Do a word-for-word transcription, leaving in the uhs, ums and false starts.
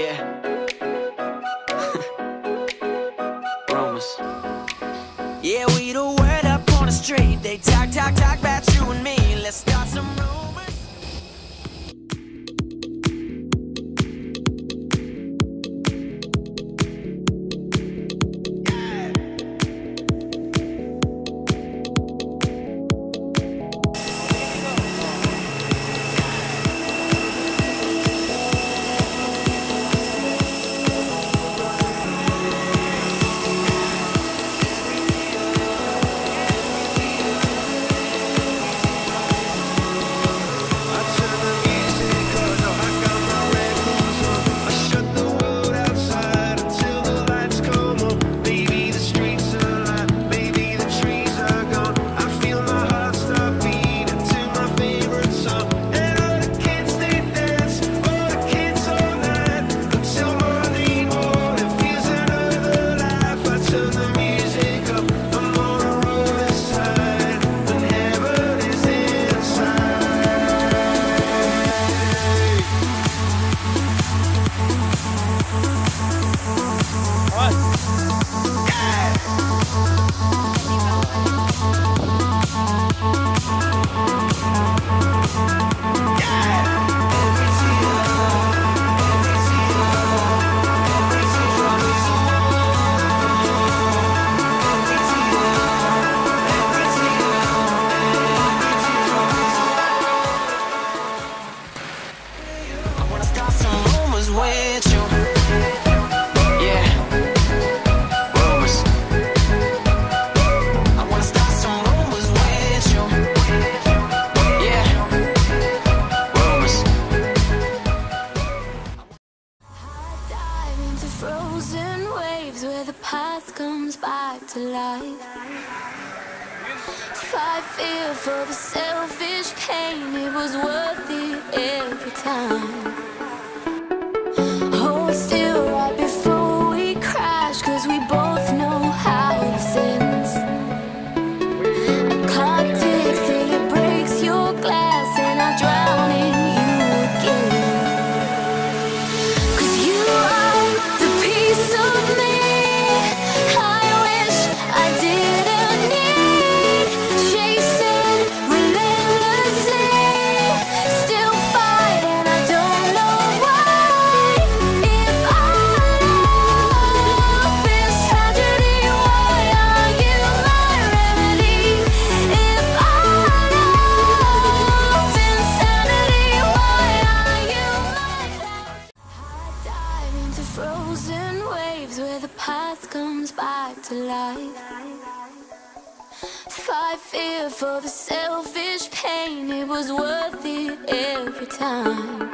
Yeah. Rumors. Yeah, we the word up on the street. They talk, talk, talk about you and me. Let's start some rumors. With you, yeah, rumors. I wanna start some rumors with you, yeah, rumors. I dive into frozen waves where the past comes back to life. Fight fear for the selfish pain, it was worth it every time. Hold still right before we crash, cause we both know how this ends. A clock ticks till it breaks your glass and I drown in you again. Cause you are the piece of me I wish I didn't need. Chasing relentlessly, still fight and I don't know why. Frozen waves where the past comes back to life. Fight fear for the selfish pain, it was worth it every time.